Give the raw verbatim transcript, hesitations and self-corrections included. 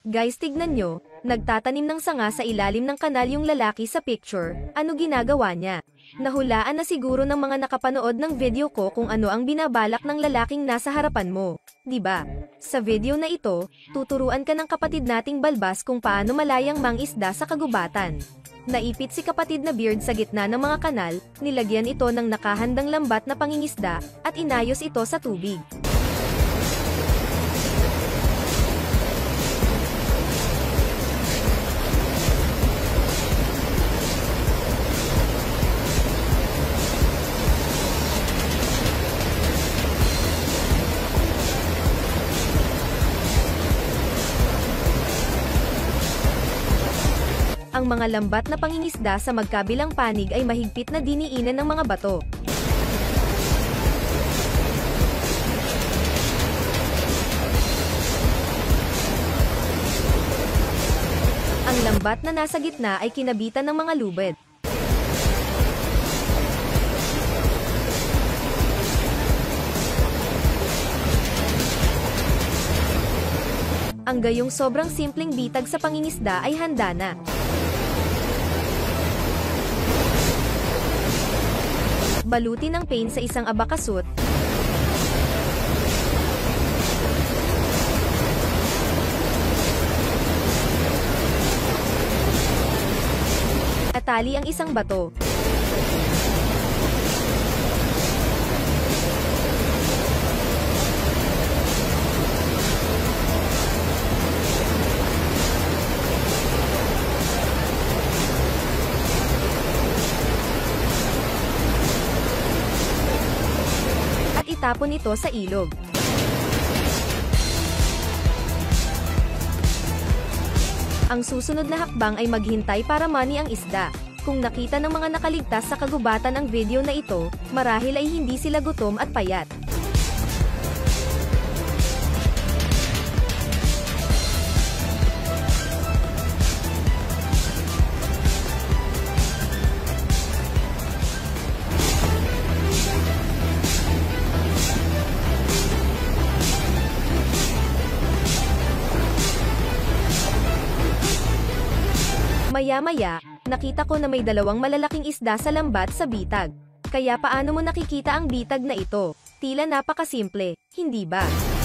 Guys, tignan nyo, nagtatanim ng sanga sa ilalim ng kanal yung lalaki sa picture. Ano ginagawa niya? Nahulaan na siguro ng mga nakapanood ng video ko kung ano ang binabalak ng lalaking nasa harapan mo. 'Di ba? Sa video na ito, tuturuan ka ng kapatid nating balbas kung paano malayang mangisda sa kagubatan. Naipit si kapatid na Beard sa gitna ng mga kanal, nilagyan ito ng nakahandang lambat na pangingisda, at inayos ito sa tubig. Ang mga lambat na pangingisda sa magkabilang panig ay mahigpit na diniinan ng mga bato. Ang lambat na nasa gitna ay kinabitan ng mga lubid. Ang gayong sobrang simpleng bitag sa pangingisda ay handa na. Balutin ng paint sa isang abakasut. At tali ang isang bato. Itapon ito sa ilog. Ang susunod na hakbang ay maghintay para mani ang isda. Kung nakita ng mga nakaligtas sa kagubatan ang video na ito, marahil ay hindi sila gutom at payat. Maya-maya, nakita ko na may dalawang malalaking isda sa lambat sa bitag. Kaya paano mo nakikita ang bitag na ito? Tila napakasimple, hindi ba?